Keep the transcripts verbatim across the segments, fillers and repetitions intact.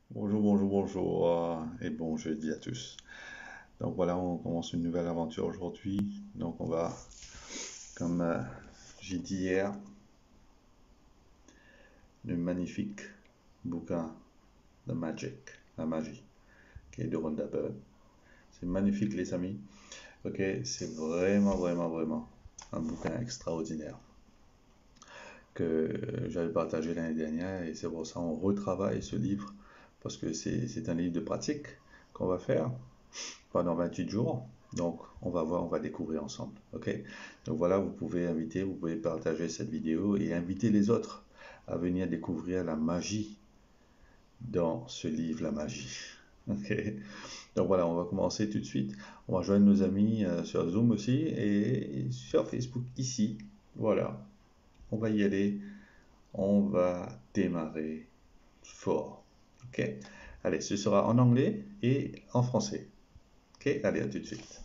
Bonjour, bonjour, bonjour euh, et bon jeudi à tous. Donc voilà, on commence une nouvelle aventure aujourd'hui. Donc on va, comme euh, j'ai dit hier, le magnifique bouquin de Magic, la magie, qui est de Rhonda Byrne. C'est magnifique les amis. Ok, c'est vraiment, vraiment, vraiment un bouquin extraordinaire que j'avais partagé l'année dernière et c'est pour ça qu'on retravaille ce livre parce que c'est c'est un livre de pratique qu'on va faire pendant vingt-huit jours. Donc, on va voir, on va découvrir ensemble. OK? Donc voilà, vous pouvez inviter, vous pouvez partager cette vidéo et inviter les autres à venir découvrir la magie dans ce livre, la magie. OK? Donc voilà, on va commencer tout de suite. On va joindre nos amis euh, sur Zoom aussi et sur Facebook ici. Voilà, on va y aller. On va démarrer fort. OK? Allez, ce sera en anglais et en français. OK? Allez, à tout de suite.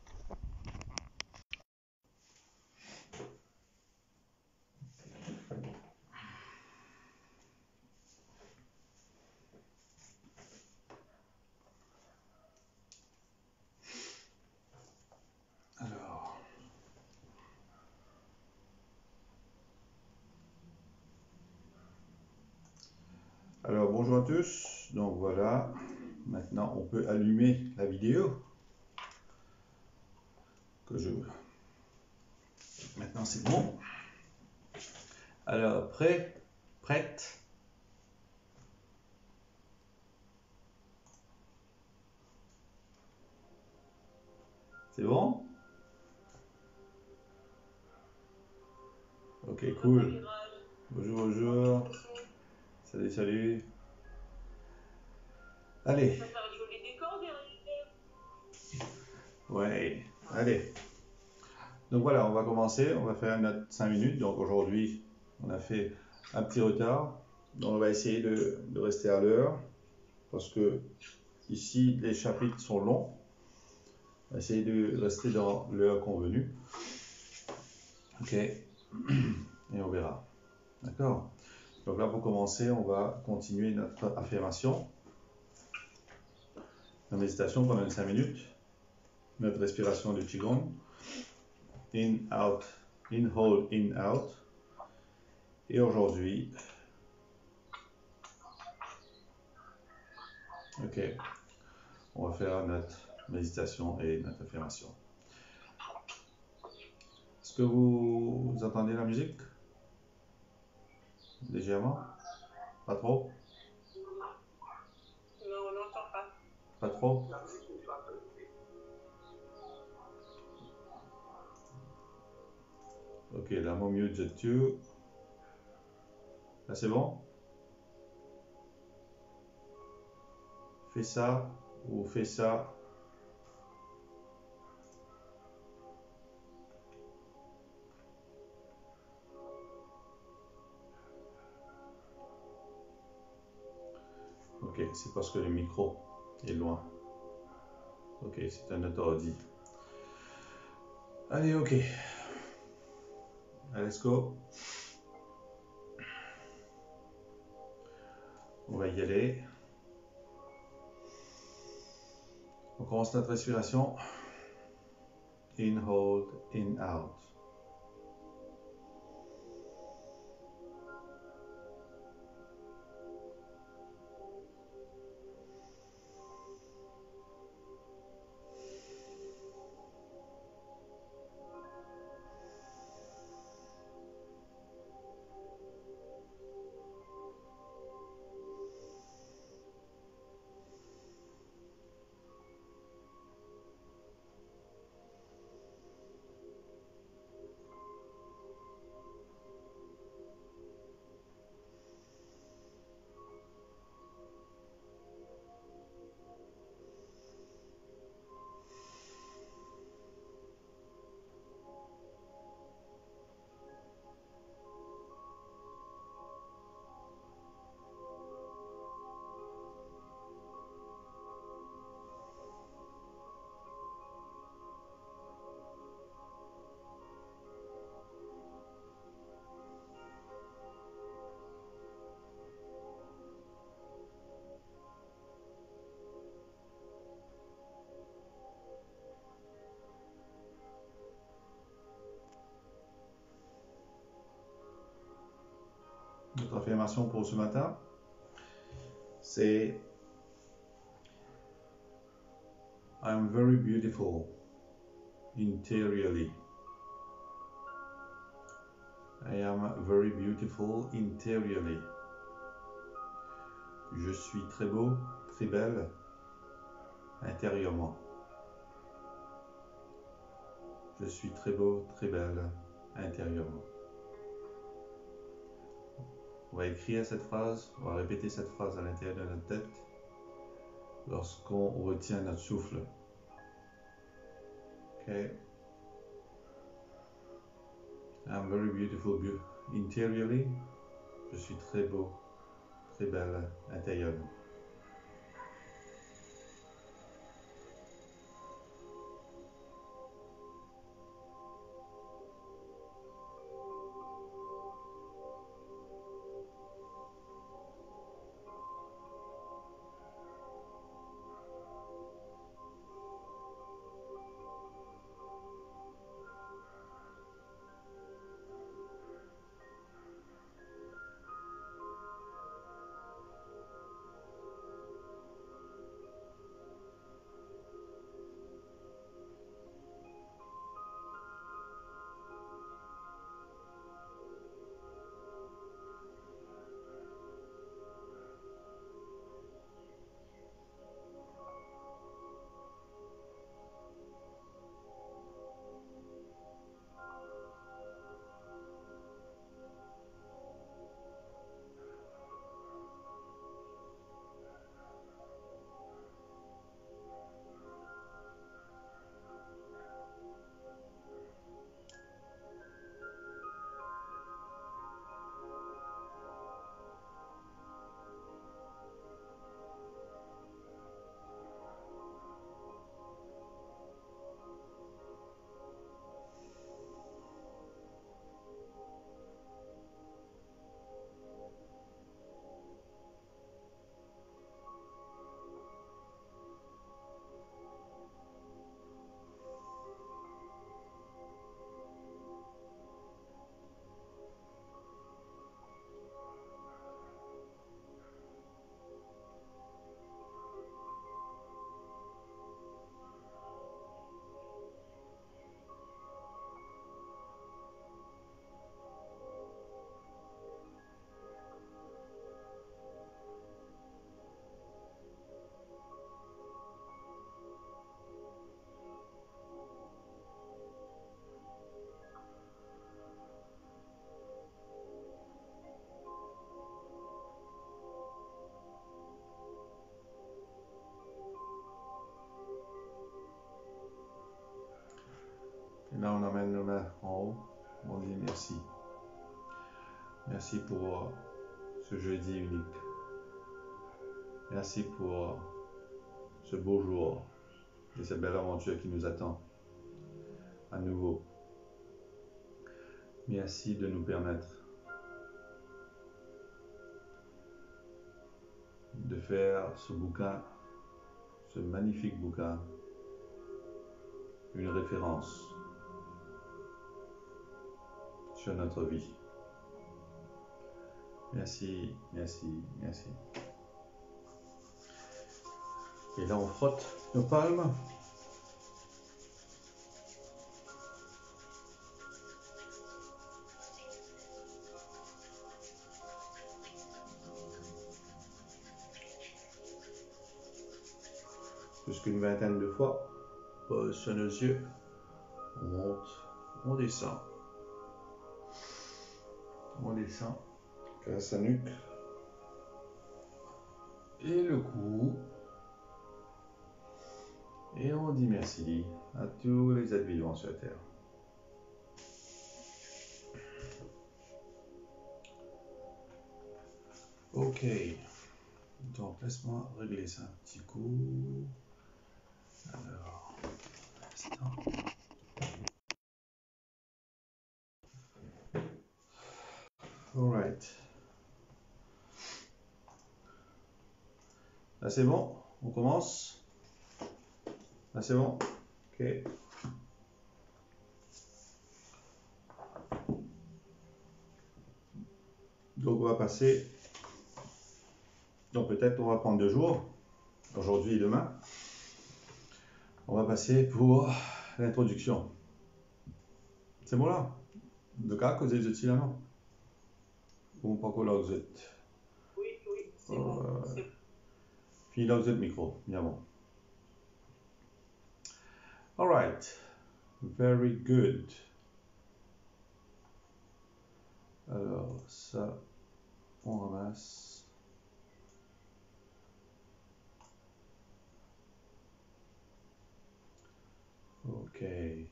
Alors, Alors bonjour à tous, donc voilà, maintenant on peut allumer la vidéo que je... Maintenant c'est bon. Alors prêt, prête, c'est bon? Ok, cool. Bonjour, bonjour. Salut, salut. Allez. Ouais, allez. Donc voilà, on va commencer, on va faire notre cinq minutes. Donc aujourd'hui, on a fait un petit retard. Donc on va essayer de, de rester à l'heure parce que ici les chapitres sont longs. On va essayer de rester dans l'heure convenue. Ok, et on verra. D'accord? Donc là, pour commencer, on va continuer notre affirmation, la méditation pendant cinq minutes, notre respiration du Qigong, in, out, in, hold, in, out. Et aujourd'hui, ok, on va faire notre méditation et notre affirmation. Est-ce que vous, vous entendez la musique? Légèrement? Pas trop? Non, on n'entend pas. Pas trop? Ok, là, mon mute the two. Là, c'est bon? Fais ça ou fais ça. Ok, c'est parce que le micro est loin. Ok, c'est un autre ordi. Allez, ok. Allez, let's go. On va y aller. On commence notre respiration. In, hold, in, out. affirmation pour ce matin, c'est I am very beautiful interiorly. I am very beautiful interiorly. Je suis très beau, très belle intérieurement. Je suis très beau, très belle intérieurement. On va écrire cette phrase, on va répéter cette phrase à l'intérieur de notre tête lorsqu'on retient notre souffle. Ok. I'm very beautiful interiorly. Je suis très beau, très belle intérieurement. Et là, on amène nos mains en haut. On dit merci. Merci pour ce jeudi unique. Merci pour ce beau jour et cette belle aventure qui nous attend à nouveau. Merci de nous permettre de faire ce bouquin, ce magnifique bouquin, une référence sur notre vie. Merci, merci, merci. Et là, on frotte nos palmes. Plus qu'une vingtaine de fois. Pose sur nos yeux. On monte, on descend. On descend. Caresse la nuque. Et le cou. Et on dit merci à tous les êtres vivants sur la Terre. Ok. Donc, laisse-moi régler ça un petit coup. Alors, instant. Alright. Là, c'est bon. On commence. Là, c'est bon. Ok. Donc on va passer, donc peut-être on va prendre deux jours, aujourd'hui et demain. On va passer pour l'introduction. C'est bon là? De cas que vous êtes ici là, non? Ou pas que là vous êtes? Oui, oui, c'est bon. Euh, Puis là vous êtes micro, bien bon. Alright, very good. Alors ça, on ramasse. Ok.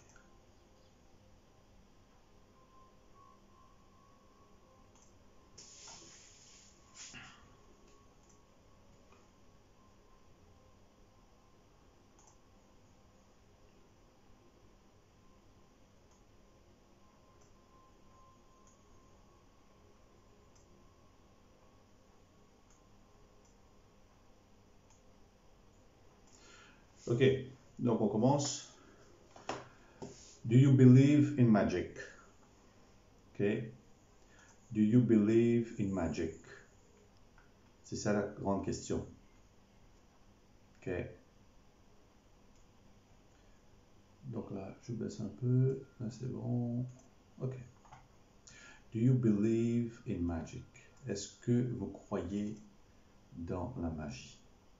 Ok, donc on commence. Do you believe in magic? Ok. Do you believe in magic? C'est ça la grande question. Ok. Donc là, je baisse un peu. Là, c'est bon. Ok. Do you believe in magic? Est-ce que vous croyez dans la magie?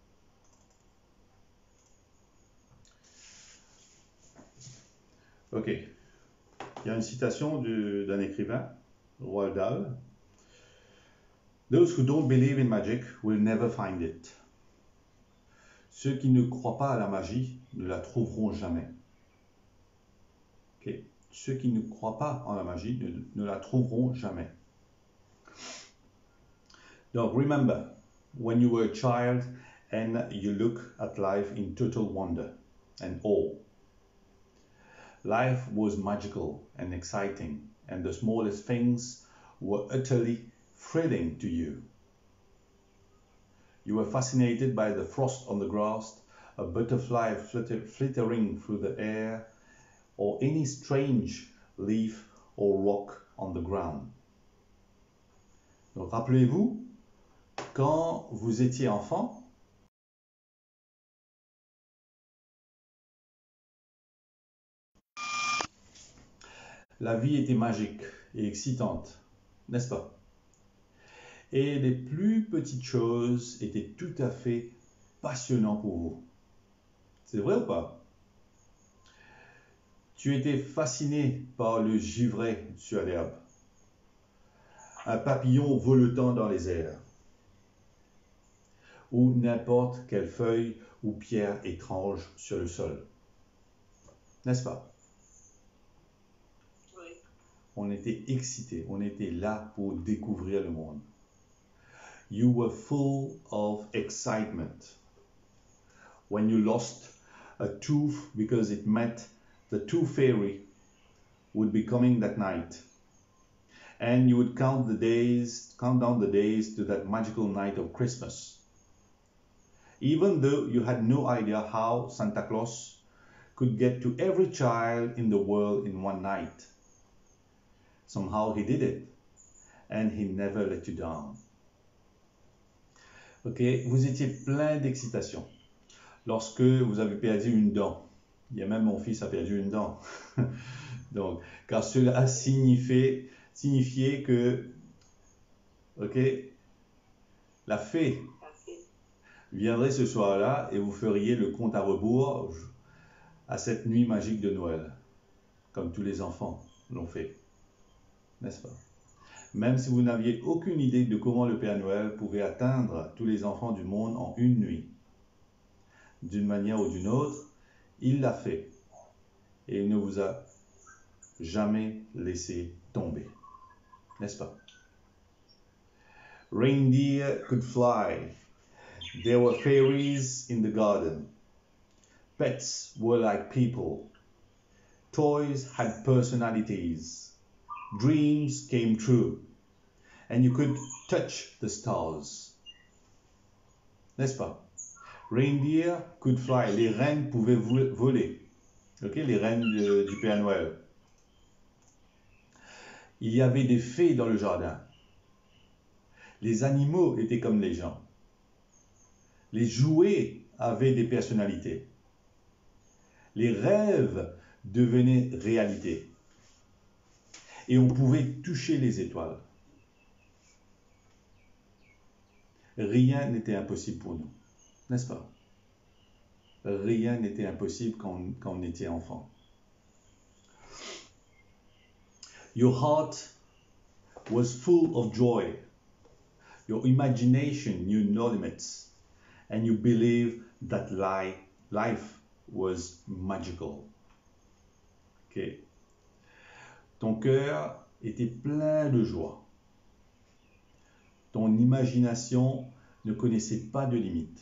Ok. Il y a une citation d'un écrivain, Roald Dahl. Those who don't believe in magic will never find it. Ceux qui ne croient pas à la magie ne la trouveront jamais. Okay. Ceux qui ne croient pas en la magie ne, ne la trouveront jamais. Donc, remember, when you were a child and you look at life in total wonder and awe. Life was magical and exciting, and the smallest things were utterly thrilling to you. You were fascinated by the frost on the grass, a butterfly flitter, flittering through the air, or any strange leaf or rock on the ground. Donc, rappelez-vous, quand vous étiez enfant, la vie était magique et excitante, n'est-ce pas? Et les plus petites choses étaient tout à fait passionnantes pour vous. C'est vrai ou pas? Tu étais fasciné par le givret sur l'herbe, un papillon voletant dans les airs, ou n'importe quelle feuille ou pierre étrange sur le sol. N'est-ce pas? Oui. On était excités, on était là pour découvrir le monde. You were full of excitement when you lost a tooth because it meant the tooth fairy would be coming that night. And you would count the days, count down the days to that magical night of Christmas. Even though you had no idea how Santa Claus could get to every child in the world in one night. Somehow he did it, and he never let you down. Ok, vous étiez plein d'excitation lorsque vous avez perdu une dent. Il y a même mon fils a perdu une dent. Donc, car cela signifiait, signifiait que, ok, la fée viendrait ce soir-là et vous feriez le compte à rebours à cette nuit magique de Noël, comme tous les enfants l'ont fait, n'est-ce pas? Même si vous n'aviez aucune idée de comment le Père Noël pouvait atteindre tous les enfants du monde en une nuit, d'une manière ou d'une autre, il l'a fait et il ne vous a jamais laissé tomber, n'est-ce pas? Reindeer could fly. There were fairies in the garden. Pets were like people. Toys had personalities. Dreams came true. And you could touch the stars. N'est-ce pas? Reindeer could fly. Les reines pouvaient voler. Ok, les reines de, du Père Noël. Il y avait des fées dans le jardin. Les animaux étaient comme les gens. Les jouets avaient des personnalités. Les rêves devenaient réalité. Et on pouvait toucher les étoiles. Rien n'était impossible pour nous, n'est-ce pas? Rien n'était impossible quand, quand on était enfant. Your heart was full of joy. Your imagination knew no limits. And you believed that life, life was magical. Okay. Ton cœur était plein de joie. Ton imagination ne connaissait pas de limites.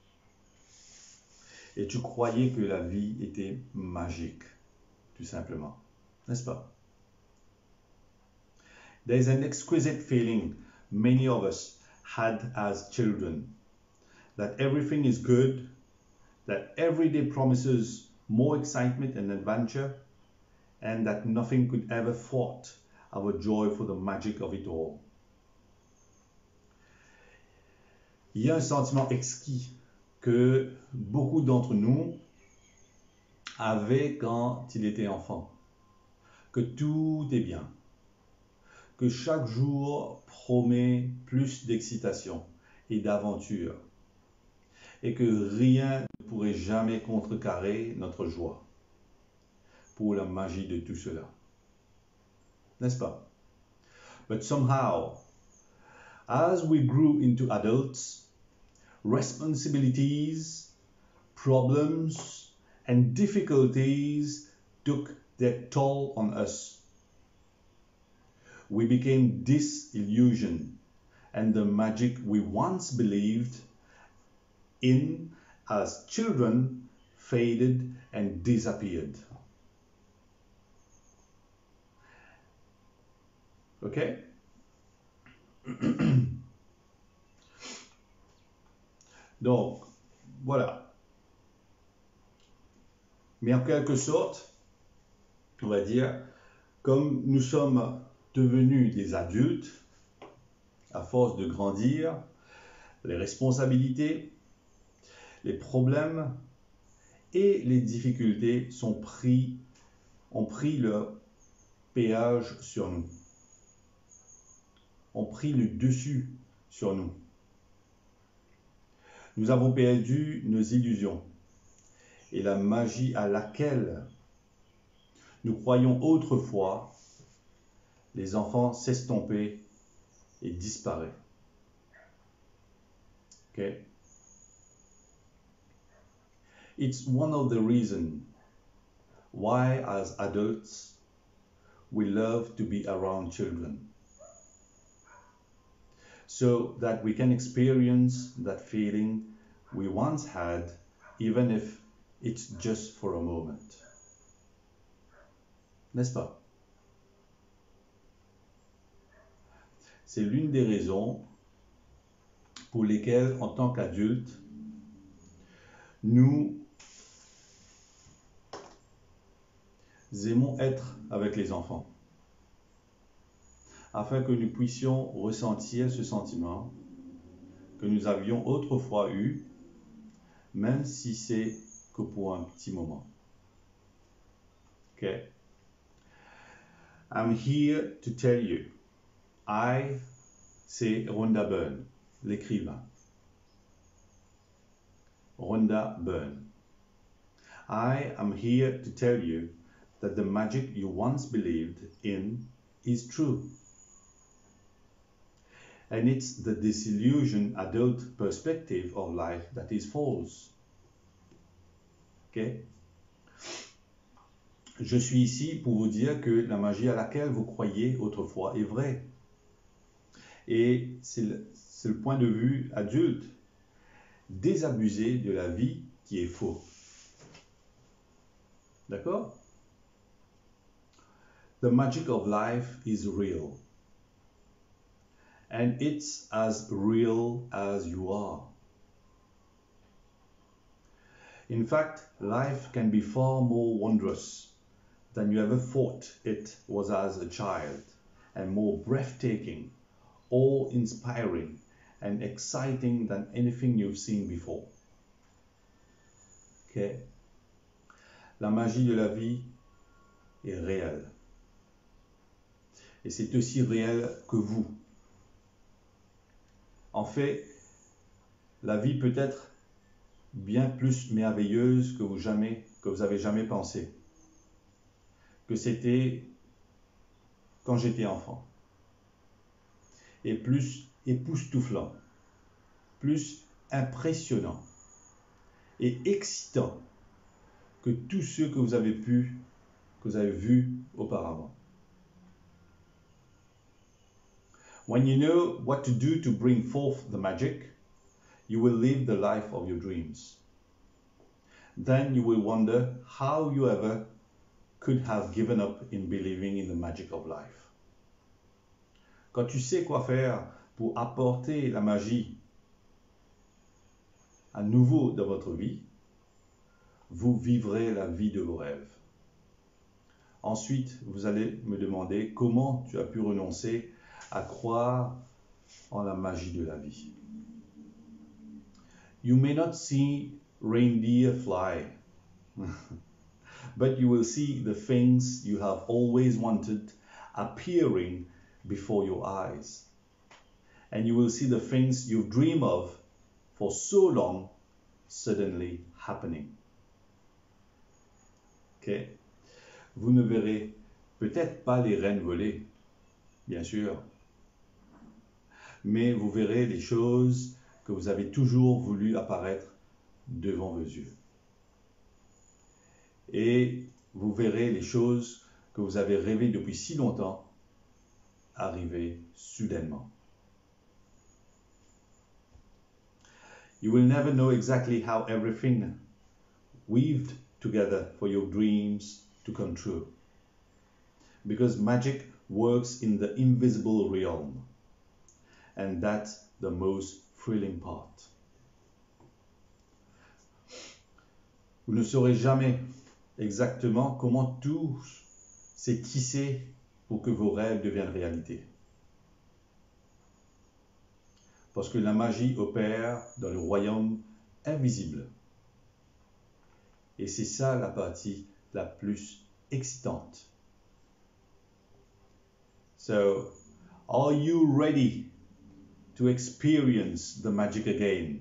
Et tu croyais que la vie était magique, tout simplement. N'est-ce pas? There is an exquisite feeling many of us had as children, that everything is good, that every day promises more excitement and adventure, and that nothing could ever thwart our joy for the magic of it all. Il y a un sentiment exquis que beaucoup d'entre nous avaient quand ils étaient enfants, que tout est bien, que chaque jour promet plus d'excitation et d'aventure, et que rien ne pourrait jamais contrecarrer notre joie pour la magie de tout cela. N'est-ce pas? But somehow, as we grew into adults, responsibilities, problems, and difficulties took their toll on us. We became disillusioned, and the magic we once believed in as children faded and disappeared. Okay? Donc, voilà. Mais en quelque sorte, on va dire, comme nous sommes devenus des adultes, à force de grandir, les responsabilités, les problèmes et les difficultés sont pris, ont pris leur péage sur nous, ont pris le dessus sur nous. Nous avons perdu nos illusions et la magie à laquelle nous croyions autrefois, les enfants s'estomper et disparaît. Okay? It's one of the reasons why as adults we love to be around children, so that we can experience that feeling we once had, even if it's just for a moment. N'est-ce pas? C'est l'une des raisons pour lesquelles, en tant qu'adultes, nous aimons être avec les enfants, afin que nous puissions ressentir ce sentiment que nous avions autrefois eu, même si c'est que pour un petit moment. Okay? I'm here to tell you, I, c'est Rhonda Byrne, l'écrivain. Rhonda Byrne. I am here to tell you that the magic you once believed in is true. And it's the disillusioned adult perspective of life that is false. Okay? Je suis ici pour vous dire que la magie à laquelle vous croyiez autrefois est vraie. Et c'est le, c'est le point de vue adulte, désabusé de la vie qui est faux. D'accord? The magic of life is real. And it's as real as you are. In fact, life can be far more wondrous than you ever thought it was as a child, and more breathtaking, awe-inspiring and exciting than anything you've seen before. Okay? La magie de la vie est réelle. Et c'est aussi réel que vous. En fait, la vie peut être bien plus merveilleuse que vous jamais, que vous avez jamais pensé. Que c'était quand j'étais enfant. Et plus époustouflant, plus impressionnant et excitant que tous ceux que vous avez pu, que vous avez vus auparavant. When you know what to do to bring forth the magic, you will live the life of your dreams. Then you will wonder how you ever could have given up in believing in the magic of life. Quand tu sais quoi faire pour apporter la magie à nouveau dans votre vie, vous vivrez la vie de vos rêves. Ensuite, vous allez me demander comment tu as pu renoncer à croire en la magie de la vie. You may not see reindeer fly, but you will see the things you have always wanted appearing before your eyes. And you will see the things you've dreamed of for so long suddenly happening. Okay? Vous ne verrez peut-être pas les reines voler, bien sûr, mais vous verrez les choses que vous avez toujours voulu apparaître devant vos yeux. Et vous verrez les choses que vous avez rêvées depuis si longtemps arriver soudainement. You will never know exactly how everything weaved together for your dreams to come true, because magic works in the invisible realm, and that's the most thrilling part. Vous ne saurez jamais exactement comment tout s'est tissé pour que vos rêves deviennent réalité. Parce que la magie opère dans le royaume invisible. Et c'est ça la partie la plus excitante. So, are you ready to experience the magic again?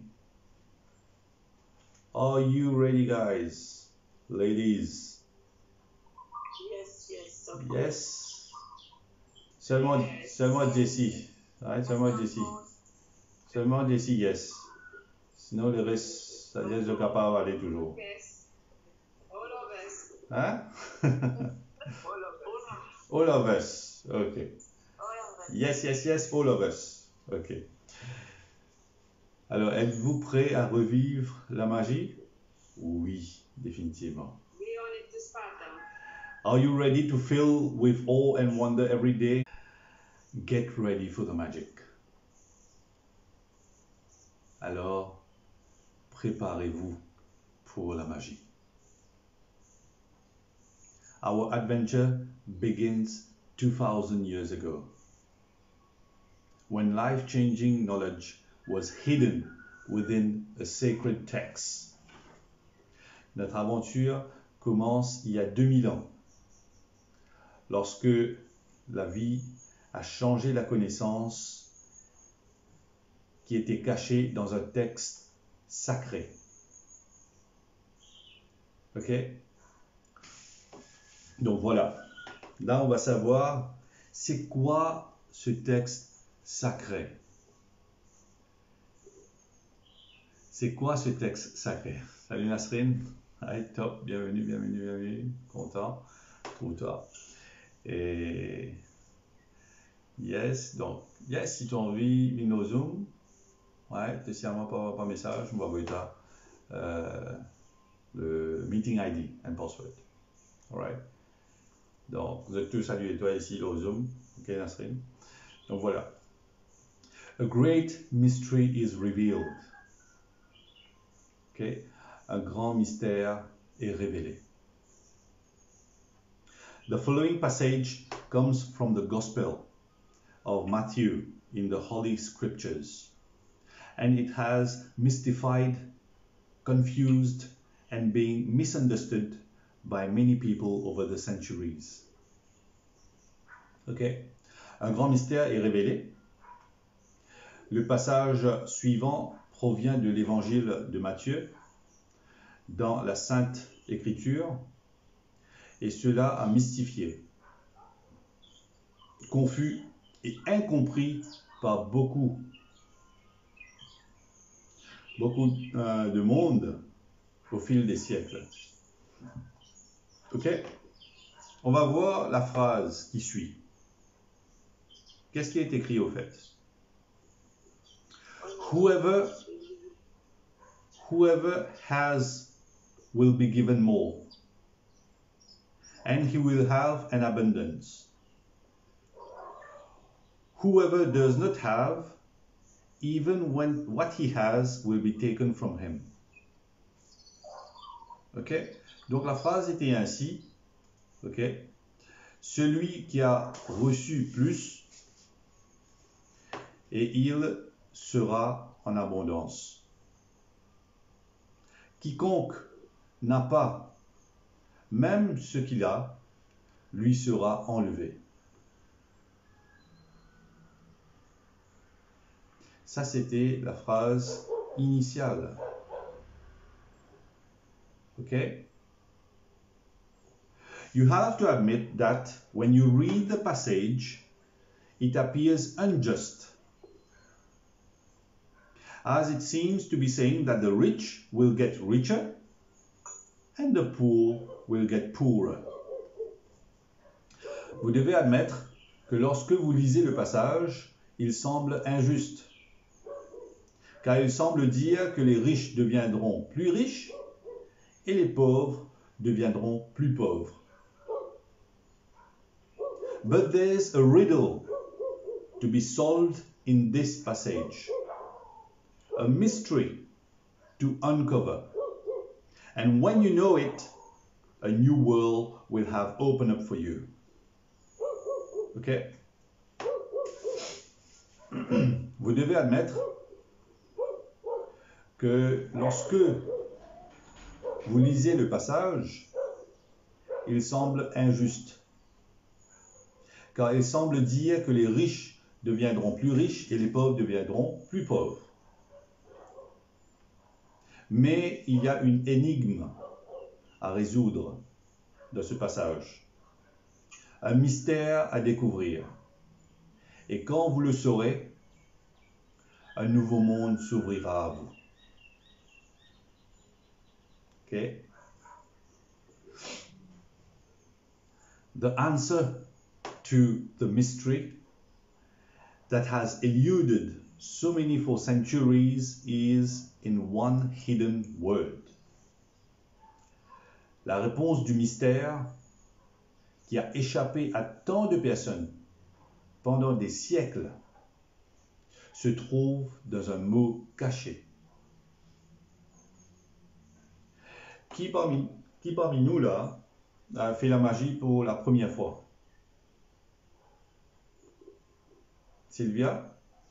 Are you ready, guys? Ladies? Yes, yes. Of Yes? Seulement, Yes. seulement Jessie. Ouais, seulement Jessie. Seulement Jessie, yes. Sinon, le reste, ça laisse le capable aller toujours. Yes. All of us. Hein? All of us. All of us. Okay. All of us. Yes, yes, yes, all of us. Ok. Alors, êtes-vous prêt à revivre la magie? Oui, définitivement. We all need to start them. Are you ready to fill with awe and wonder every day? Get ready for the magic. Alors, préparez-vous pour la magie. Our adventure begins two thousand years ago, when life-changing knowledge was hidden within a sacred text. Notre aventure commence il y a deux mille ans, lorsque la vie a changé la connaissance qui était cachée dans un texte sacré. Ok? Donc voilà, là on va savoir c'est quoi ce texte sacré. C'est quoi ce texte sacré? Salut Nasrin. Allez, top, bienvenue, bienvenue, bienvenue. Content, trouve-toi. Et yes, donc, yes, si tu as envie, Mino Zoom. Ouais, te siamo par, par message, on va envoyer ça. Euh, le meeting I D and password. Alright. Donc, vous êtes tous salués, toi ici au Zoom. Ok, Nasrin. Donc voilà. A great mystery is revealed. Ok. Un grand mystère est révélé. The following passage comes from the Gospel of Matthew, in the Holy Scriptures. And it has mystified, confused, and been misunderstood by many people over the centuries. Ok? Un grand mystère est révélé. Le passage suivant provient de l'évangile de Matthieu dans la Sainte Écriture et cela a mystifié, confus et incompris par beaucoup, beaucoup euh, de monde au fil des siècles. Ok? On va voir la phrase qui suit. Qu'est-ce qui est écrit au fait? Whoever, whoever has will be given more, and he will have an abundance. Whoever does not have, even when what he has will be taken from him. Ok? Donc la phrase était ainsi. Ok? Celui qui a reçu plus, et il sera en abondance. Quiconque n'a pas, même ce qu'il a, lui sera enlevé. Ça, c'était la phrase initiale. Ok? You have to admit that when you read the passage, it appears unjust, as it seems to be saying that the rich will get richer and the poor will get poorer. Vous devez admettre que lorsque vous lisez le passage, il semble injuste, car il semble dire que les riches deviendront plus riches et les pauvres deviendront plus pauvres. But there's a riddle to be solved in this passage, a mystery to uncover. And when you know it, a new world will have opened up for you. Ok? Vous devez admettre que lorsque vous lisez le passage, il semble injuste, car il semble dire que les riches deviendront plus riches et les pauvres deviendront plus pauvres. Mais il y a une énigme à résoudre dans ce passage, un mystère à découvrir. Et quand vous le saurez, un nouveau monde s'ouvrira à vous. Okay? The answer to the mystery that has eluded so many for centuries is in one hidden word. La réponse du mystère qui a échappé à tant de personnes pendant des siècles se trouve dans un mot caché. Qui parmi, qui parmi nous là a fait la magie pour la première fois? Sylvia?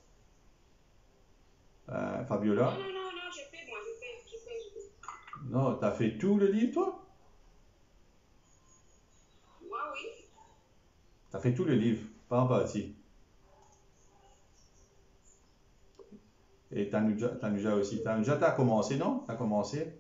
Euh, Fabiola? Non, non, non, non, je fais, moi, je fais, je fais, je fais. Non, t'as fait tout le livre, toi? Moi, oui. T'as fait tout le livre, pas en partie. Et Tanuja, Tanuja aussi. Tanuja, t'as commencé, non? T'as commencé?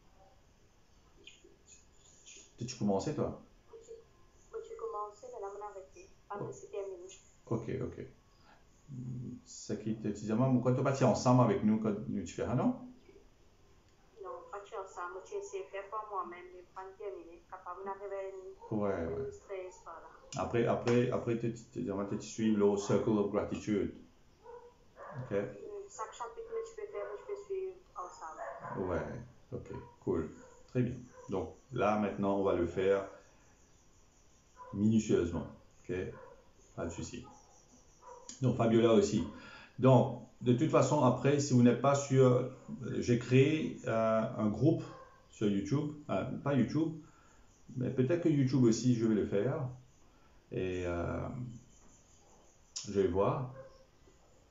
Tu commencé, toi? Moi, j'ai commencé, mais là, on a arrêté. Après, c'est terminé. Ok, ok. C'est qui te dit, maman, pourquoi tu n'es pas ensemble avec nous quand nous tu fais, ah non? Non, pas tu ensemble, tu essaies de faire par moi-même, mais pas terminé. Capable d'arriver à Ouais, ouais. une stress, voilà. Après, après, après, tu te suis le Circle of Gratitude. Ok? Chaque chapitre que tu peux faire, je peux suivre ensemble. Ouais, ok, cool. Très bien. Donc là, maintenant, on va le faire minutieusement. Ok? Pas de souci. Donc Fabiola aussi. Donc, de toute façon, après, si vous n'êtes pas sur... J'ai créé euh, un groupe sur YouTube. Euh, pas YouTube, mais peut-être que YouTube aussi, je vais le faire. Et euh, je vais voir.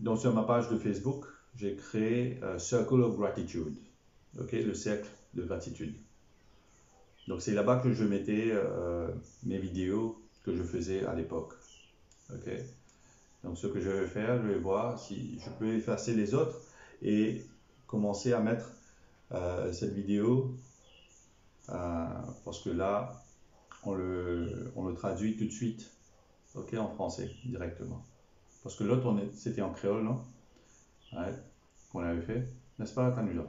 donc sur ma page de Facebook, j'ai créé euh, Circle of Gratitude, ok, le cercle de gratitude. Donc c'est là-bas que je mettais euh, mes vidéos que je faisais à l'époque, ok. Donc ce que je vais faire, je vais voir si je peux effacer les autres et commencer à mettre euh, cette vidéo euh, parce que là, on le, on le traduit tout de suite, ok, en français directement. Parce que l'autre, c'était en créole, non? Ouais, qu'on avait fait, n'est-ce pas, Tanuja?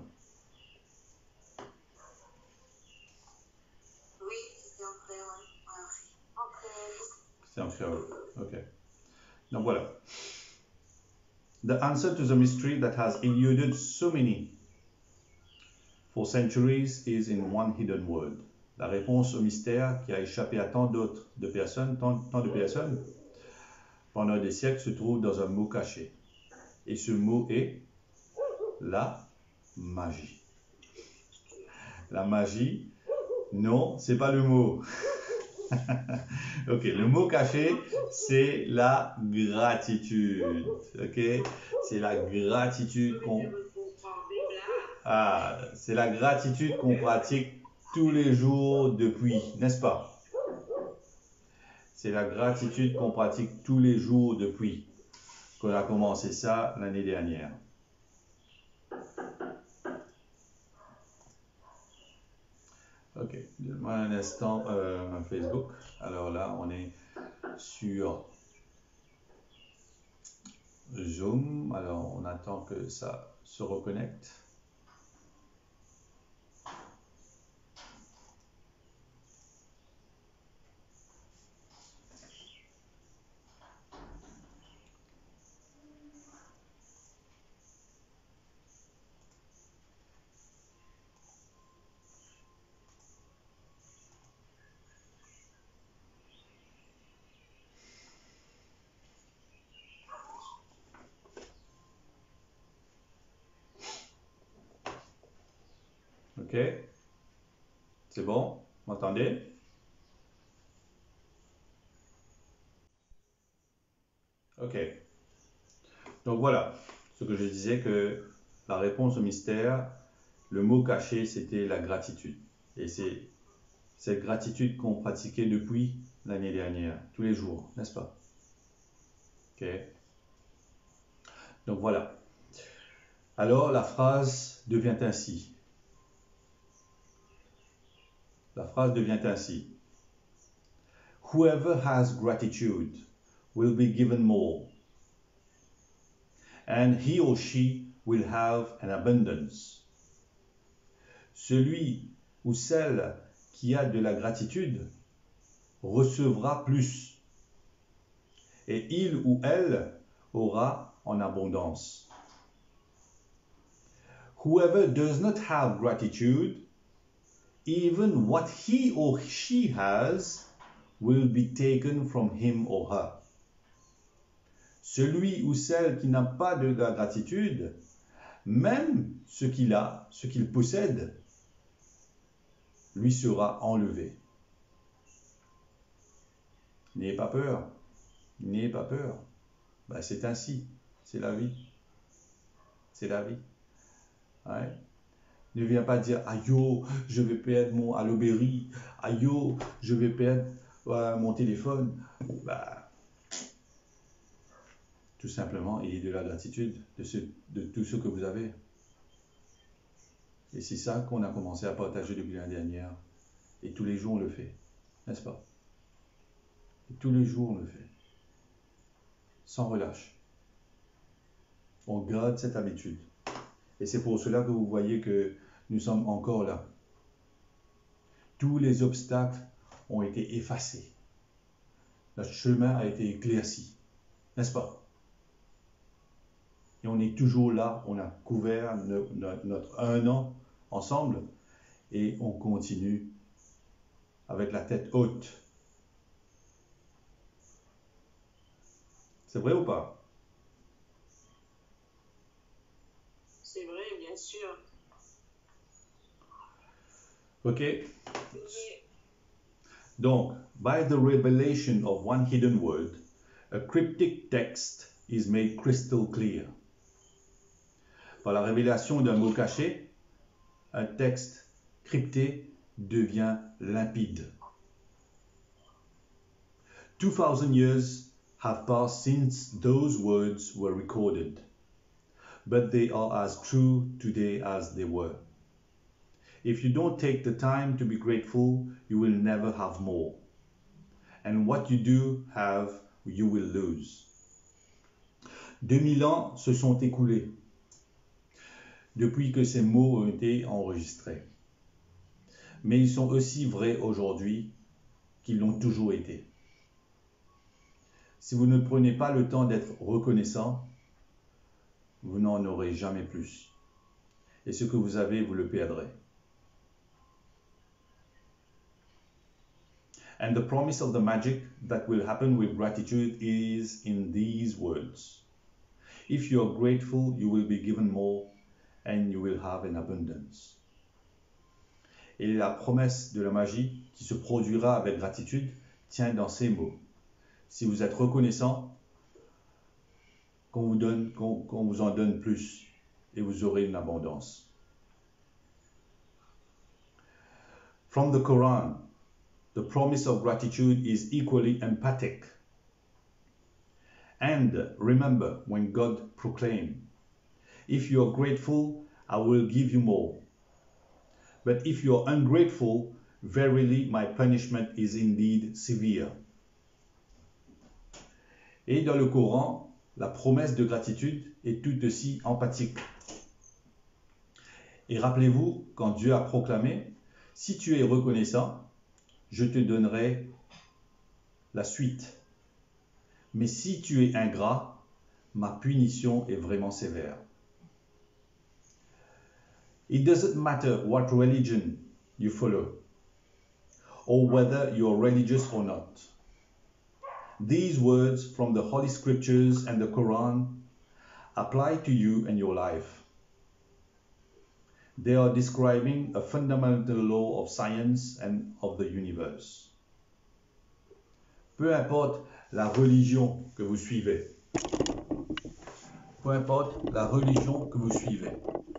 Oui, c'était en créole. En créole. C'est en créole, ok. Donc voilà. The answer to the mystery that has eluded so many for centuries is in one hidden word. La réponse au mystère qui a échappé à tant d'autres de personnes, tant, tant de personnes, pendant des siècles se trouve dans un mot caché. Et ce mot est la magie. La magie, non, c'est pas le mot. Ok, le mot caché, c'est la gratitude. Ok, c'est la gratitude qu'on ah, c'est la gratitude qu'on pratique tous les jours depuis, n'est-ce pas? C'est la gratitude qu'on pratique tous les jours depuis qu'on a commencé ça l'année dernière. Ok, donne-moi un instant euh, Facebook. Alors là, on est sur Zoom. Alors, on attend que ça se reconnecte. Ok, c'est bon? Vous m'entendez? Ok. Donc voilà, ce que je disais que la réponse au mystère, le mot caché, c'était la gratitude. Et c'est cette gratitude qu'on pratiquait depuis l'année dernière, tous les jours, n'est-ce pas? Ok. Donc voilà. Alors la phrase devient ainsi. La phrase devient ainsi. Whoever has gratitude will be given more, and he or she will have an abundance. Celui ou celle qui a de la gratitude recevra plus, et il ou elle aura en abondance. Whoever does not have gratitude, even what he or she has will be taken from him or her. Celui ou celle qui n'a pas de la gratitude, même ce qu'il a, ce qu'il possède, lui sera enlevé. N'ayez pas peur, n'ayez pas peur. Ben, c'est ainsi, c'est la vie. C'est la vie. Ouais. Ne viens pas dire, aïe, je vais perdre mon Aloberry, aïe, je vais perdre euh, mon téléphone. Bah, tout simplement, ayez de la gratitude de, ce, de tout ce que vous avez. Et c'est ça qu'on a commencé à partager depuis l'année dernière. Et tous les jours, on le fait. N'est-ce pas? Et tous les jours, on le fait. Sans relâche. On garde cette habitude. Et c'est pour cela que vous voyez que nous sommes encore là. Tous les obstacles ont été effacés. Notre chemin a été éclairci. N'est-ce pas? Et on est toujours là, on a couvert no, no, notre un an ensemble et on continue avec la tête haute. C'est vrai ou pas? C'est vrai, bien sûr. Ok. Donc, by the revelation of one hidden word, a cryptic text is made crystal clear. Par la révélation d'un mot caché, un texte crypté devient limpide. Two thousand years have passed since those words were recorded, but they are as true today as they were. If you don't take the time to be grateful, you will never have more. And what you do have, you will lose. deux mille ans se sont écoulés depuis que ces mots ont été enregistrés. Mais ils sont aussi vrais aujourd'hui qu'ils l'ont toujours été. Si vous ne prenez pas le temps d'être reconnaissant, vous n'en aurez jamais plus. Et ce que vous avez, vous le perdrez. And the promise of the magic that will happen with gratitude is in these words. If you are grateful, you will be given more and you will have an abundance. Et la promesse de la magie qui se produira avec gratitude tient dans ces mots. Si vous êtes reconnaissant, qu'on vous donne, qu'on, qu'on vous en donne plus et vous aurez une abondance. From the Quran, the promise of gratitude is equally emphatic. And remember when God proclaimed, if you are grateful, I will give you more. But if you are ungrateful, verily my punishment is indeed severe. Et dans le Coran, la promesse de gratitude est tout aussi emphatique. Et rappelez-vous, quand Dieu a proclamé, si tu es reconnaissant, je te donnerai la suite. Mais si tu es ingrat, ma punition est vraiment sévère. It doesn't matter what religion you follow, or whether you are religious or not. These words from the Holy Scriptures and the Quran apply to you and your life. They are describing a fundamental law of science and of the universe. Peu importe la religion que vous suivez, peu importe la religion que vous suivez,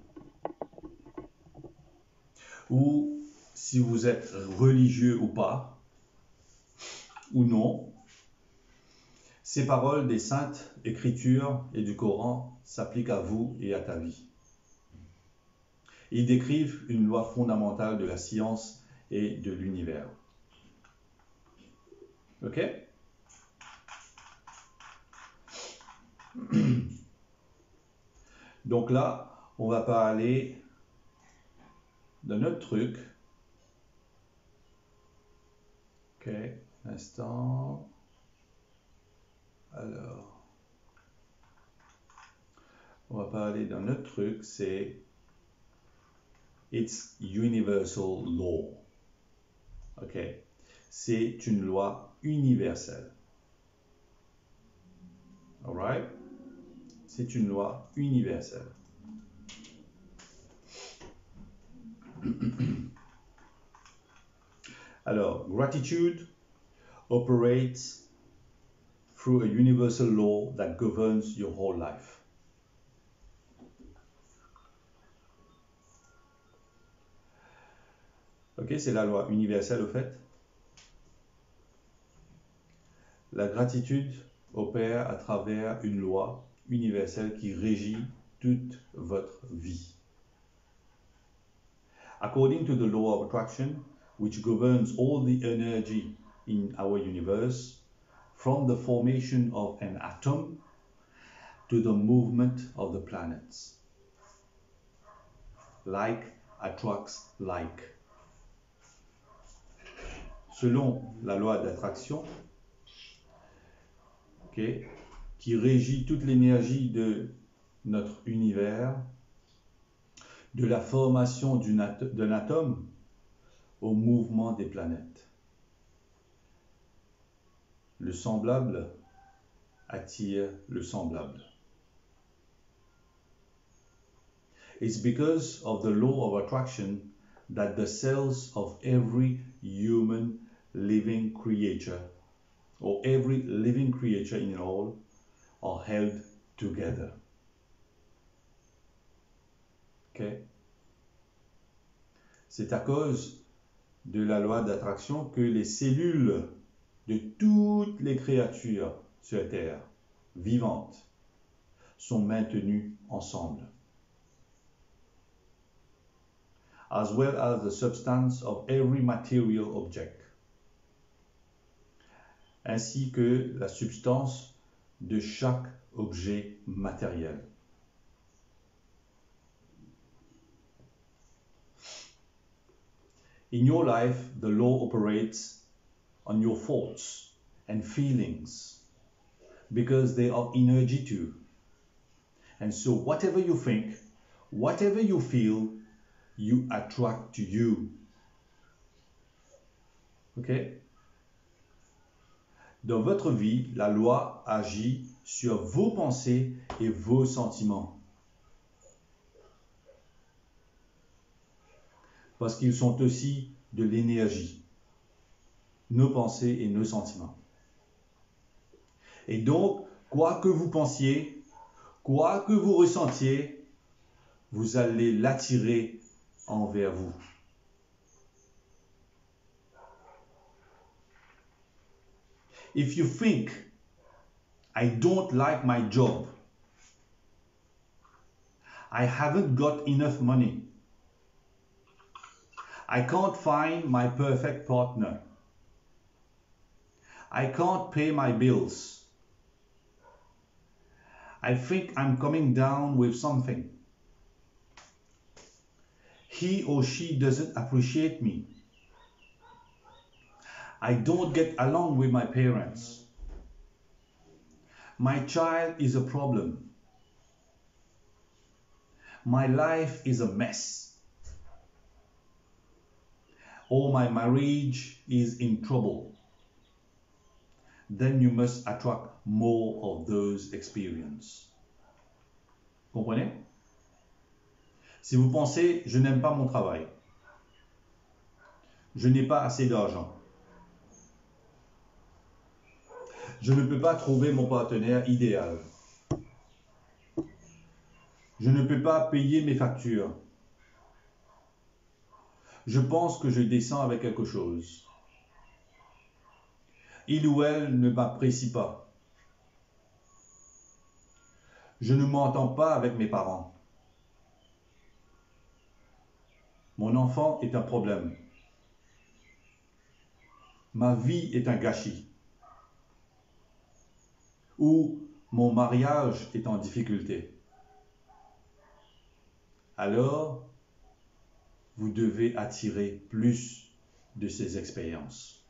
ou si vous êtes religieux ou pas, ou non, ces paroles des saintes écritures et du Coran s'appliquent à vous et à ta vie. Ils décrivent une loi fondamentale de la science et de l'univers. Ok? Donc là, on va pas aller dans notre truc. Ok, instant. Alors, on va pas aller dans notre truc, c'est It's universal law. Ok, c'est une loi universelle. Alright? C'est une loi universelle. Alors, gratitude operates through a universal law that governs your whole life. Ok, c'est la loi universelle au fait. La gratitude opère à travers une loi universelle qui régit toute votre vie. According to the law of attraction, which governs all the energy in our universe, from the formation of an atom to the movement of the planets. Like attracts like. Selon la loi d'attraction, okay, qui régit toute l'énergie de notre univers, de la formation d'un atome au mouvement des planètes. Le semblable attire le semblable. It's because of the law of attraction that the cells of every human living creature, or every living creature in all, are held together. Okay? C'est à cause de la loi d'attraction que les cellules de toutes les créatures sur la Terre vivantes sont maintenues ensemble, as well as the substance of every material object, ainsi que la substance de chaque objet matériel. In your life, the law operates on your thoughts and feelings because they are energy too. And so whatever you think, whatever you feel, you attract to you. Ok? Dans votre vie, la loi agit sur vos pensées et vos sentiments. Parce qu'ils sont aussi de l'énergie, nos pensées et nos sentiments. Et donc, quoi que vous pensiez, quoi que vous ressentiez, vous allez l'attirer envers vous. If you think, I don't like my job, I haven't got enough money, I can't find my perfect partner, I can't pay my bills, I think I'm coming down with something, he or she doesn't appreciate me, I don't get along with my parents, my child is a problem, my life is a mess, or my marriage is in trouble, then you must attract more of those experiences. Comprenez? Si vous pensez, je n'aime pas mon travail, je n'ai pas assez d'argent, je ne peux pas trouver mon partenaire idéal, je ne peux pas payer mes factures, je pense que je descends avec quelque chose, il ou elle ne m'apprécie pas, je ne m'entends pas avec mes parents, mon enfant est un problème, ma vie est un gâchis, ou mon mariage est en difficulté. Alors, vous devez attirer plus de ces expériences.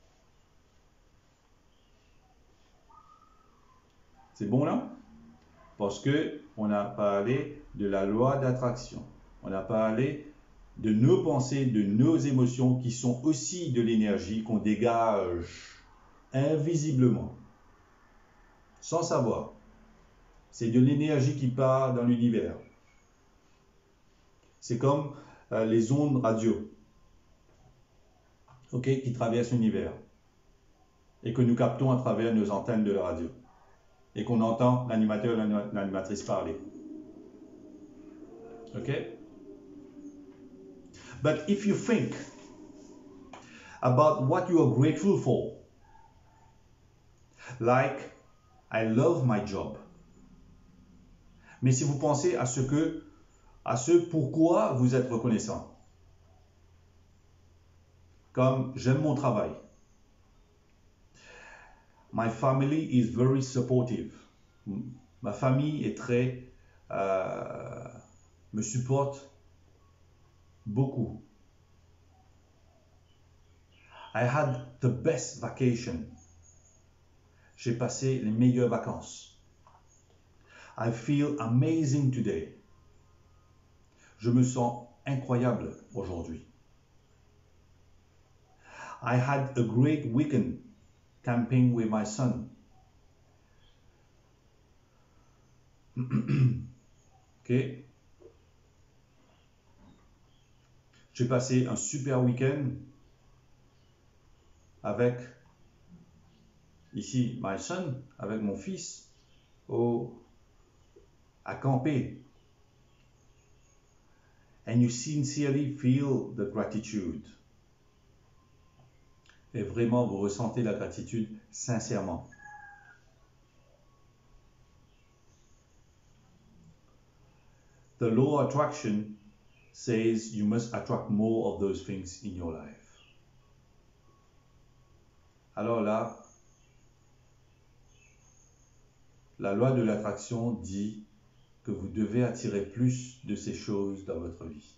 C'est bon là? Parce que on a parlé de la loi d'attraction. On a parlé de nos pensées, de nos émotions qui sont aussi de l'énergie qu'on dégage invisiblement, sans savoir. C'est de l'énergie qui part dans l'univers. C'est comme euh, les ondes radio, okay, qui traversent l'univers et que nous captons à travers nos antennes de la radio et qu'on entend l'animateur et l'animatrice parler. Okay? But if you think about what you are grateful for, like I love my job, mais si vous pensez à ce que, à ce pourquoi vous êtes reconnaissant, comme j'aime mon travail, my family is very supportive, ma famille est très, euh, me supporte beaucoup. I had the best vacation. J'ai passé les meilleures vacances. I feel amazing today. Je me sens incroyable aujourd'hui. I had a great weekend camping with my son. Ok. J'ai passé un super week-end avec, ici, my son, avec mon fils, au, à camper. And you sincerely feel the gratitude. Et vraiment, vous ressentez la gratitude sincèrement. The law of attraction says you must attract more of those things in your life. Alors là, la loi de l'attraction dit que vous devez attirer plus de ces choses dans votre vie.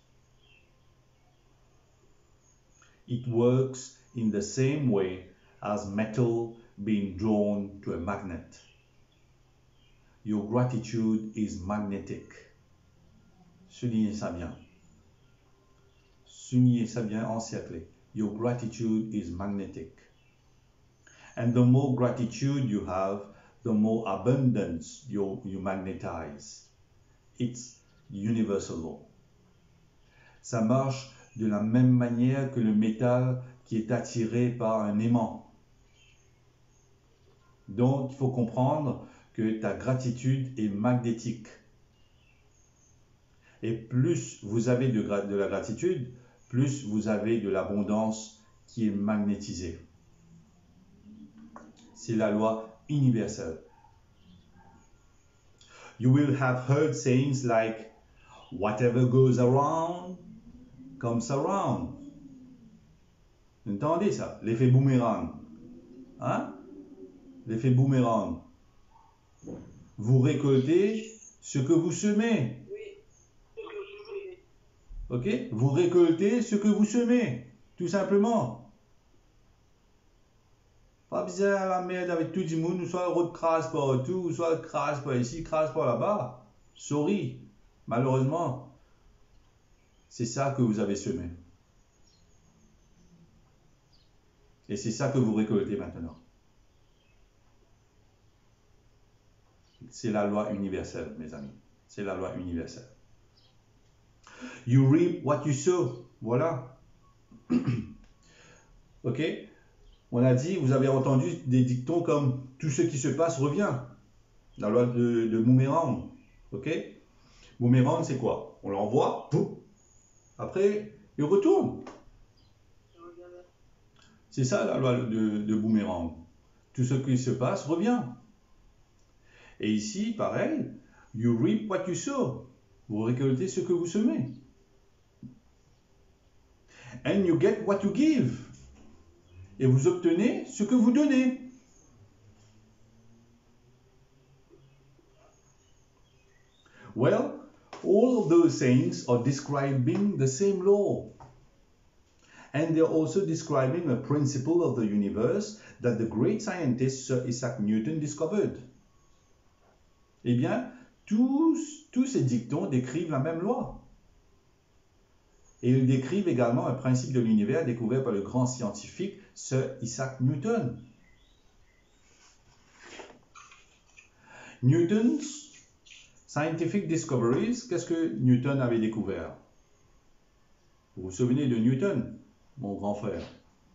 It works in the same way as metal being drawn to a magnet. Your gratitude is magnetic. Soulignez ça bien. Soulignez ça bien, encerclez. Your gratitude is magnetic. And the more gratitude you have, the more abundance you, you magnetize. It's universal law. Ça marche de la même manière que le métal qui est attiré par un aimant. Donc, il faut comprendre que ta gratitude est magnétique. Et plus vous avez de, de la gratitude, plus vous avez de l'abondance qui est magnétisée. C'est la loi universelle. You will have heard sayings like, whatever goes around, comes around. Vous entendez ça? L'effet boomerang. Hein? L'effet boomerang. Vous récoltez ce que vous semez. Ok? Vous récoltez ce que vous semez. Tout simplement. Pas besoin de la merde avec tout le monde, soit le route crasse partout, soit le crasse par ici, crasse par là-bas. Sorry. Malheureusement, c'est ça que vous avez semé. Et c'est ça que vous récoltez maintenant. C'est la loi universelle, mes amis. C'est la loi universelle. You reap what you sow. Voilà. Ok? On a dit, vous avez entendu des dictons comme tout ce qui se passe revient. La loi de, de boomerang. Ok? Boomerang, c'est quoi? On l'envoie, pouf. Après, il retourne. C'est ça la loi de, de boomerang. Tout ce qui se passe revient. Et ici, pareil, you reap what you sow. Vous récoltez ce que vous semez. And you get what you give. Et vous obtenez ce que vous donnez. Well, all of those sayings are describing the same law. And they're also describing a principle of the universe that the great scientist Sir Isaac Newton discovered. Eh bien, tous, tous ces dictons décrivent la même loi. Et ils décrivent également un principe de l'univers découvert par le grand scientifique Sir Isaac Newton. Newton's scientific discoveries, qu'est-ce que Newton avait découvert? Vous vous souvenez de Newton, mon grand frère?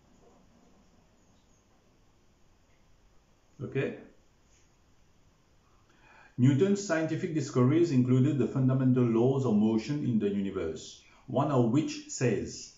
Ok? Newton's scientific discoveries included the fundamental laws of motion in the universe, one of which says,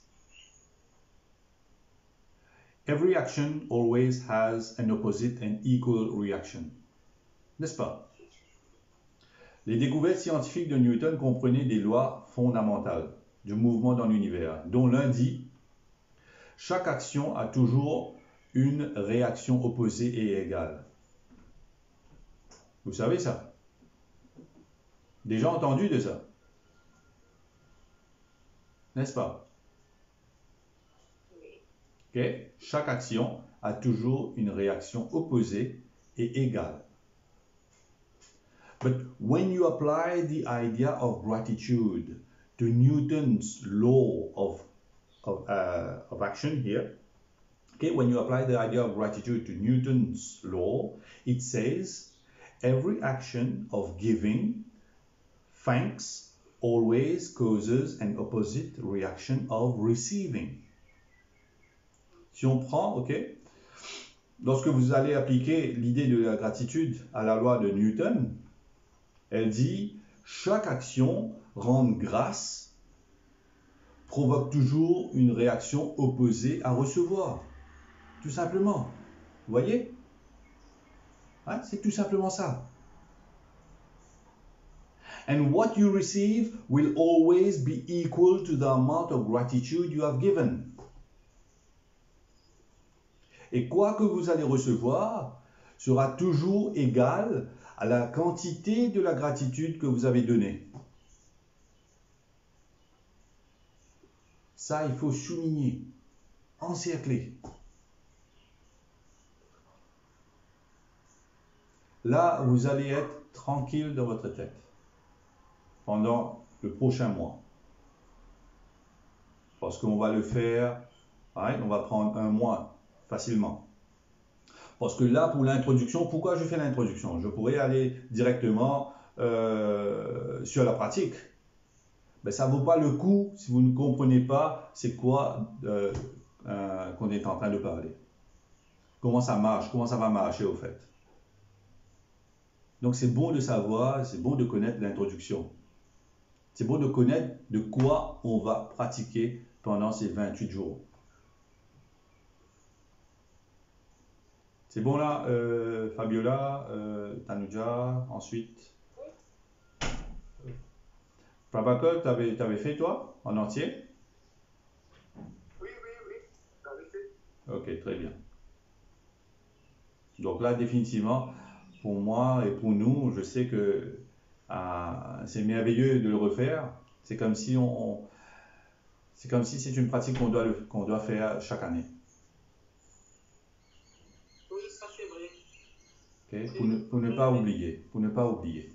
every action always has an opposite and equal reaction. N'est-ce pas? Les découvertes scientifiques de Newton comprenaient des lois fondamentales du mouvement dans l'univers, dont l'un dit, chaque action a toujours une réaction opposée et égale. Vous savez ça? Déjà entendu de ça? N'est-ce pas? Ok? Chaque action a toujours une réaction opposée et égale. But when you apply the idea of gratitude to Newton's law of, of, uh, of action here, okay, when you apply the idea of gratitude to Newton's law, it says every action of giving thanks always causes an opposite reaction of receiving. Si on prend, ok, lorsque vous allez appliquer l'idée de la gratitude à la loi de Newton, elle dit chaque action rendre grâce provoque toujours une réaction opposée à recevoir. Tout simplement. Vous voyez? Hein? C'est tout simplement ça. And what you receive will always be equal to the amount of gratitude you have given. Et quoi que vous allez recevoir sera toujours égal à la quantité de la gratitude que vous avez donnée. Ça, il faut souligner, encercler. Là, vous allez être tranquille dans votre tête pendant le prochain mois. Parce qu'on va le faire, right? On va prendre un mois facilement. Parce que là, pour l'introduction, pourquoi je fais l'introduction? Je pourrais aller directement euh, sur la pratique. Mais ça ne vaut pas le coup si vous ne comprenez pas c'est quoi euh, euh, qu'on est en train de parler. Comment ça marche, comment ça va marcher au fait. Donc c'est bon de savoir, c'est bon de connaître l'introduction. C'est bon de connaître de quoi on va pratiquer pendant ces vingt-huit jours. C'est bon là, euh, Fabiola, euh, Tanuja, ensuite. Prabhakar, t'avais, t'avais fait toi, en entier? Oui, oui, oui, t'avais fait. Ok, très bien. Donc là, définitivement, pour moi et pour nous, je sais que ah, c'est merveilleux de le refaire. C'est comme si on, on- c'est comme si c'est une pratique qu'on doit, le- qu'on doit faire chaque année. Oui, ça c'est vrai. Ok? Pour ne, pour ne pas oublier, pour ne pas oublier.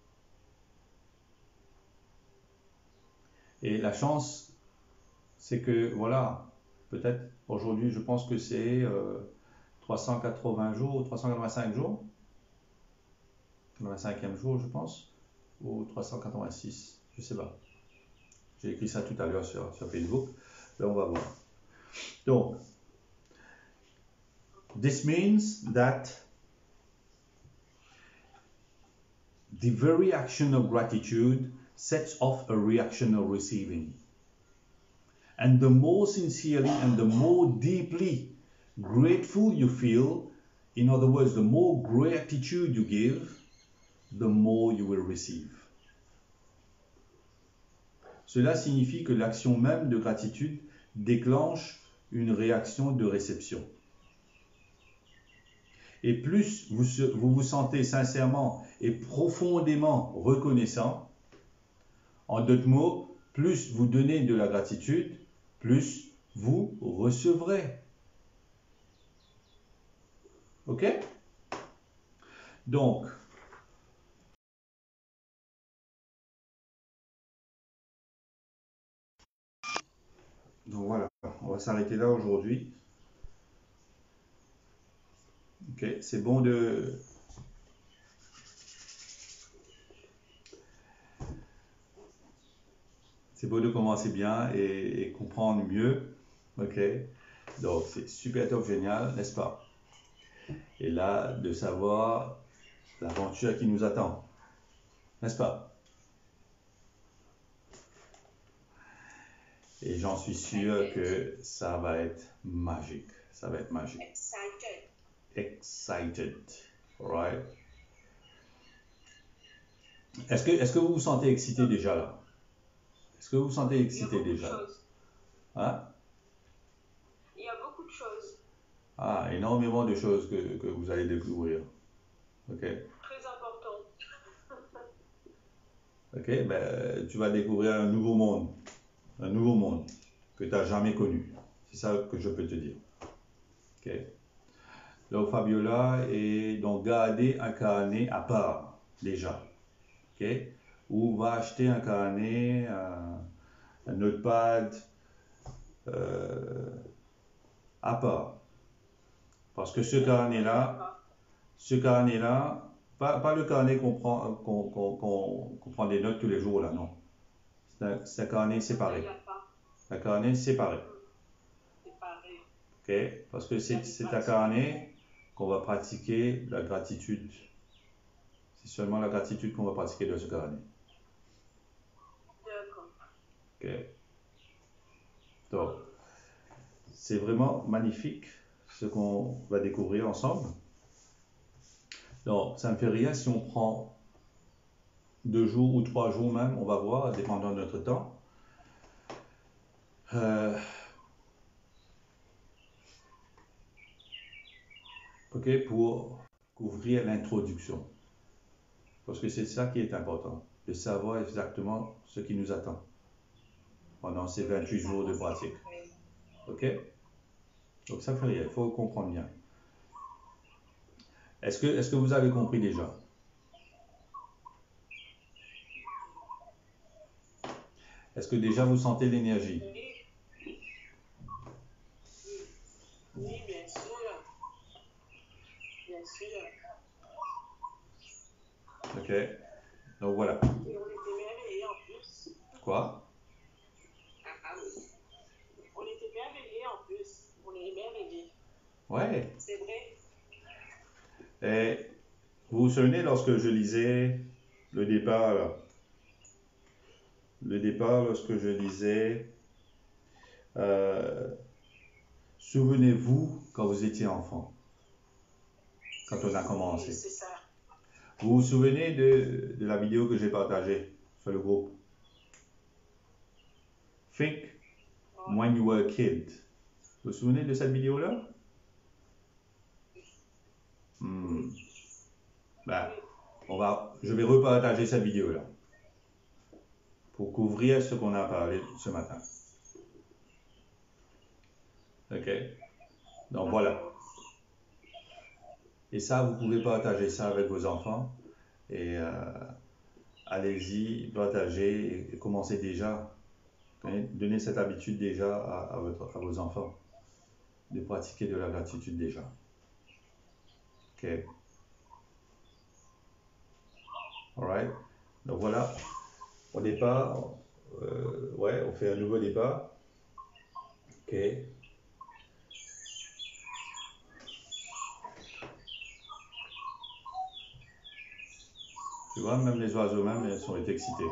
Et la chance, c'est que, voilà, peut-être aujourd'hui, je pense que c'est euh, trois cent quatre-vingts jours, trois cent quatre-vingt-cinq jours, quatre-vingt-cinquième jour, je pense, ou trois cent quatre-vingt-six, je sais pas. J'ai écrit ça tout à l'heure sur, sur Facebook, mais on va voir. Donc, this means that the very action of gratitude sets off a reaction of receiving. And the more sincerely and the more deeply grateful you feel, in other words, the more gratitude you give, the more you will receive. Cela signifie que l'action même de gratitude déclenche une réaction de réception. Et plus vous vous, vous sentez sincèrement et profondément reconnaissant, en d'autres mots, plus vous donnez de la gratitude, plus vous recevrez. Ok? Donc, donc voilà, on va s'arrêter là aujourd'hui. Ok, c'est bon de... C'est beau de commencer bien et, et comprendre mieux. Ok, donc c'est super top, génial, n'est-ce pas? Et là, de savoir l'aventure qui nous attend, n'est-ce pas? Et j'en suis sûr que ça va être magique. Ça va être magique. Excited. Excited, right? Est-ce que, est-ce que vous vous sentez excité déjà là? Est-ce que vous vous sentez Il y a excité beaucoup de déjà? choses. Hein? Il y a beaucoup de choses. Ah, énormément de choses que, que vous allez découvrir. Ok? Très importantes. Ok, ben, tu vas découvrir un nouveau monde. Un nouveau monde que tu n'as jamais connu. C'est ça que je peux te dire. Ok? Donc, Fabiola, et donc garder un carnet à part, déjà. Ok? Ou va acheter un carnet, un, un notepad euh, à part. Parce que ce carnet-là, ce carnet-là, pas, pas le carnet qu'on prend, qu'on, qu'on, qu'on- qu'on prend des notes tous les jours, là, non. C'est un, c'est un carnet Il séparé. n'y a pas. Un carnet séparé. C'est pareil. Ok? Parce que c'est, c'est un carnet qu'on va pratiquer la gratitude. C'est seulement la gratitude qu'on va pratiquer dans ce carnet. D'accord. Ok. Donc, c'est vraiment magnifique ce qu'on va découvrir ensemble. Donc, ça ne fait rien si on prend deux jours ou trois jours même, on va voir, dépendant de notre temps. Euh, ok, pour couvrir l'introduction. Parce que c'est ça qui est important, de savoir exactement ce qui nous attend pendant ces vingt-huit jours de pratique. Ok? Donc ça fait rien, il faut comprendre bien. Est-ce que, est-ce que vous avez compris déjà? Est-ce que déjà vous sentez l'énergie? Oui, bien sûr. Bien sûr. Ok? Donc voilà. Et on était merveilleux en plus. Quoi? Ah, ah oui. On était merveilleux en plus. On est merveilleux. Ouais. C'est vrai. Et vous vous souvenez lorsque je lisais le départ, là? Le départ, lorsque je lisais, euh, souvenez-vous quand vous étiez enfant, quand on a commencé. Oui, c'est ça. Vous vous souvenez de, de la vidéo que j'ai partagée sur le groupe? Think when you were a kid. Vous vous souvenez de cette vidéo-là? Hmm. Ben, on va, je vais repartager cette vidéo-là pour couvrir ce qu'on a parlé ce matin. Ok? Donc voilà. Et ça, vous pouvez partager ça avec vos enfants. Et euh, allez-y, partagez et commencez déjà. Donnez cette habitude déjà à, à, votre, à vos enfants de pratiquer de la gratitude déjà. Ok. Alright. Donc voilà. Au départ, euh, ouais, on fait un nouveau départ. Ok. Tu vois, même les oiseaux, même, ils sont excités.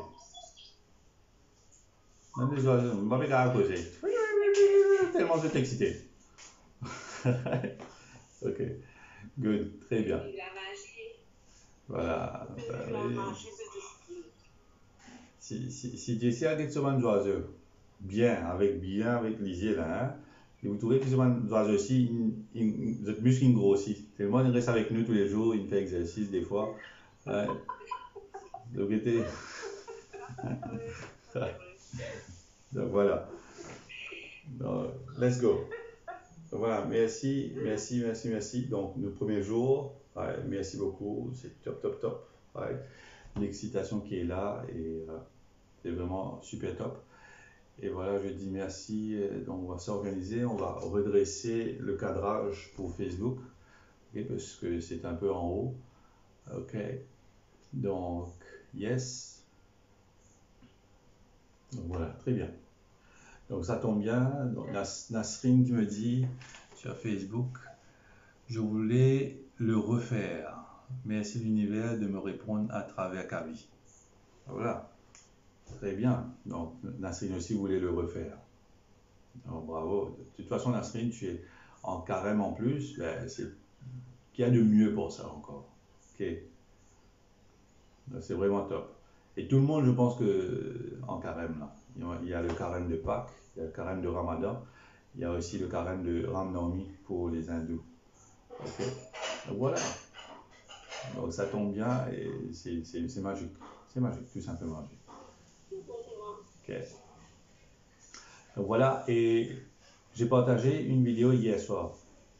Même les oiseaux, on va mettre à causer. Tellement vous êtes excités. Ok. Good. Très bien. Il a mangé. Voilà. Il Ben a oui. mangé ce disque. Si, si, si Jessie a des oiseaux, bien, avec bien, avec lisier là, hein, et vous trouvez que ces oiseaux aussi, vous êtes muscles qui grossissent. Tellement il reste avec nous tous les jours, il fait exercice des fois. Ouais. Donc, était... Donc voilà. Donc, let's go. Donc, voilà, merci, merci, merci, merci. Donc, le premier jour, ouais, merci beaucoup, c'est top, top, top. Ouais. L'excitation qui est là et euh, c'est vraiment super top. Et voilà, je dis merci. Donc, on va s'organiser, on va redresser le cadrage pour Facebook, okay, parce que c'est un peu en haut. Ok. Donc, yes. Donc, voilà, très bien. Donc, ça tombe bien. Donc, Nas Nasrine qui me dit sur Facebook, je voulais le refaire. Merci l'univers de me répondre à travers Kavi. Voilà. Très bien. Donc, Nasrine aussi voulait le refaire. Oh, bravo. De toute façon, Nasrine, tu es en carême en plus. Ben, c'est qu'il y a de mieux pour ça encore. Ok. C'est vraiment top. Et tout le monde, je pense que en carême là, il y a le carême de Pâques, il y a le carême de Ramadan, il y a aussi le carême de Ram Navami pour les hindous. Ok. Donc voilà. Donc ça tombe bien et c'est magique. C'est magique, tout simplement magique. Ok. Donc voilà, et j'ai partagé une vidéo hier soir.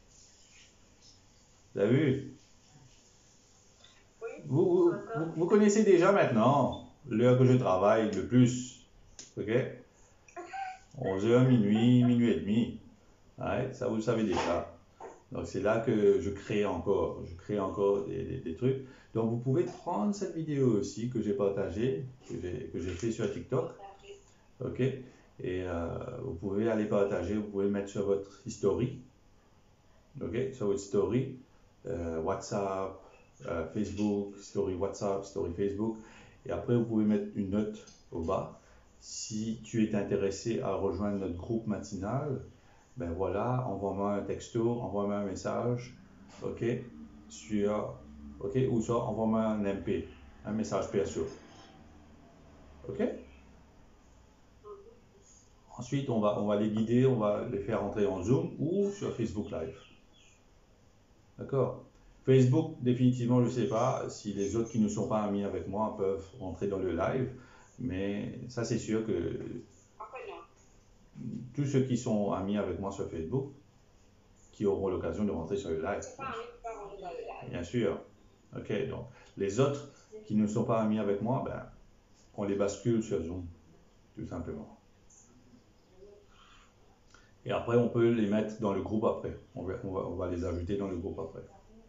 Vous avez vu? Oui. Vous, vous, vous, vous connaissez déjà maintenant l'heure que je travaille le plus. Ok? onze heures, minuit, minuit et demi. Ouais, ça vous le savez déjà. Donc c'est là que je crée encore. Je crée encore des, des, des trucs. Donc vous pouvez prendre cette vidéo aussi que j'ai partagée, que j'ai fait sur TikTok. Ok? Et euh, vous pouvez aller partager, vous pouvez mettre sur votre story. Ok? Sur votre story. euh, WhatsApp, euh, Facebook, story WhatsApp, story Facebook. Et après, vous pouvez mettre une note au bas. Si tu es intéressé à rejoindre notre groupe matinal, ben voilà, envoie-moi un texto, envoie-moi un message, ok, sur, ok, ou soit envoie-moi un M P, un message P S O, ok. Ensuite, on va, on va les guider, on va les faire entrer en Zoom ou sur Facebook Live. D'accord? Facebook, définitivement, je ne sais pas si les autres qui ne sont pas amis avec moi peuvent rentrer dans le live, mais ça, c'est sûr que tous ceux qui sont amis avec moi sur Facebook, qui auront l'occasion de rentrer sur le live. Bien sûr. Ok, donc les autres qui ne sont pas amis avec moi, ben, on les bascule sur Zoom, tout simplement. Et après, on peut les mettre dans le groupe après. On va, on va, on va les ajouter dans le groupe après.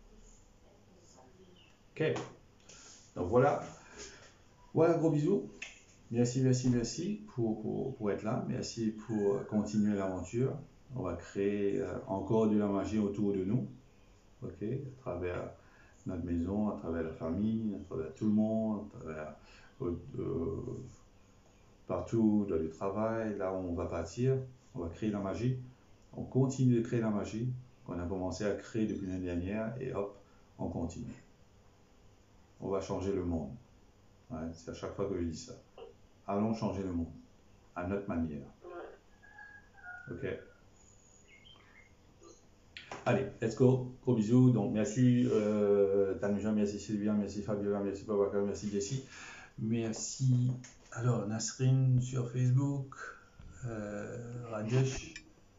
Ok. Donc voilà. Voilà, gros bisous. Merci, merci, merci pour, pour, pour être là. Merci pour continuer l'aventure. On va créer euh, encore de la magie autour de nous. Ok, à travers notre maison, à travers la famille, à travers tout le monde, à travers euh, euh, partout dans le travail, là où on va partir, on va créer la magie. On continue de créer la magie qu'on a commencé à créer depuis l'année dernière et hop, on continue. On va changer le monde. Ouais, c'est à chaque fois que je dis ça. Allons changer le monde à notre manière. Ok. Allez, let's go. Gros bisous. Donc, merci euh, Tanuja, merci Sylvia, merci Fabiola, merci Babacar, merci Jessie. Merci. Alors, Nasrin sur Facebook. Euh, Rajesh.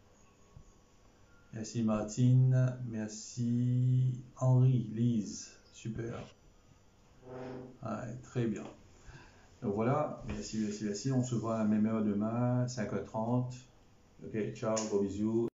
Merci Martine. Merci Henri, Lise. Super. Ouais, très bien. Donc voilà, merci, merci, merci. On se voit à la même heure demain, cinq heures trente. Ok, ciao, gros bisous.